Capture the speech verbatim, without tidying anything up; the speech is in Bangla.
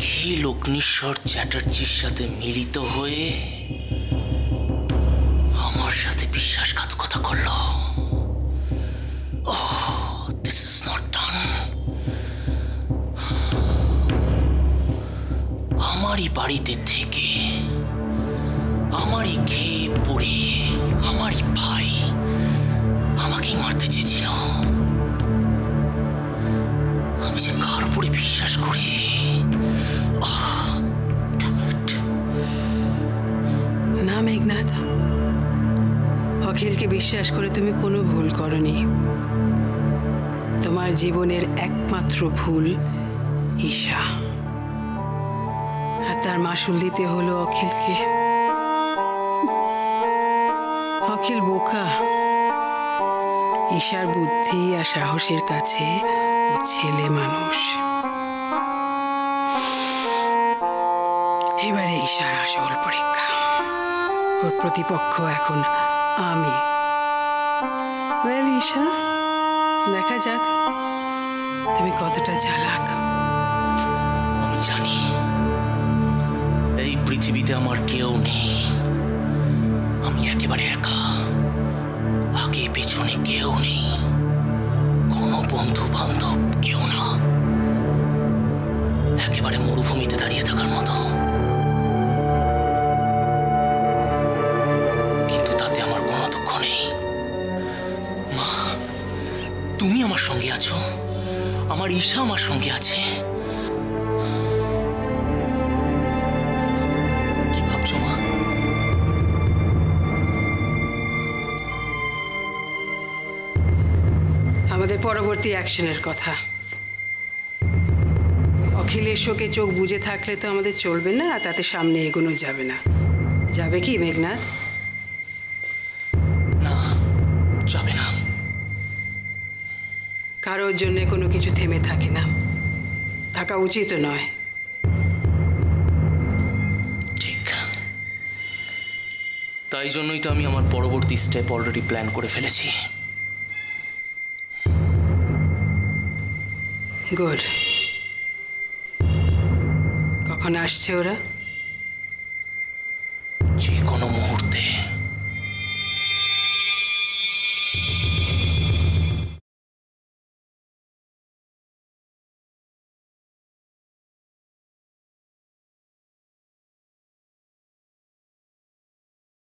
অখিল অগ্নিশ্বর চ্যাটার্জির সাথে মিলিত হয়ে আমার সাথে বিশ্বাসঘাতকতা করলো। Oh, this is not done. আমারই বাড়িতে থেকে আমারই খেয়ে পড়ে আমারই ভাই আমাকেই মারতে চেয়েছিল। আমি যে কার উপরে বিশ্বাস করি। না মেঘনাথ, অখিলকে বিশ্বাস করে তুমি কোনো ভুল করনি। তোমার জীবনের একমাত্র ভুল ঈশা, আর তার মাসুল দিতে হলো অখিলকে। অখিল বোকা, ঈশার বুদ্ধি আর সাহসের কাছে ও ছেলে মানুষ। এবারে ঈশার আসল পরীক্ষা। ওর প্রতিপক্ষ এখন আমি। ওয়েল ঈশা, দেখা যাক তুমি কতটা চালাক। আমি জানি এই পৃথিবীতে আমার কেউ নেই। আমি একেবারে একা, আগে পেছনে কেউ নেই, কোনো বন্ধু বান্ধব কেউ না। একেবারে মরুভূমিতে দাঁড়িয়ে থাকার মতো। কিন্তু তাতে আমার কোনো দুঃখ নেই। মা, তুমি আমার সঙ্গে আছো, আমার ঈশা আমার সঙ্গে আছে। কি ভাবছো মা? আমাদের পরবর্তী অ্যাকশনের কথা। অখিলের শোকে চোখ বুজে থাকলে তো আমাদের চলবে না, তাতে সামনে এগোনো যাবে না। যাবে কি মেঘনাথ? না, যাবে না। কারোর জন্য কোনো কিছু থেমে থাকে না, থাকা উচিত নয়। ঠিক, তাই জন্যই তো আমি আমার পরবর্তী স্টেপ অলরেডি প্ল্যান করে ফেলেছি। গুড। কখন আসছে ওরা? যে কোনো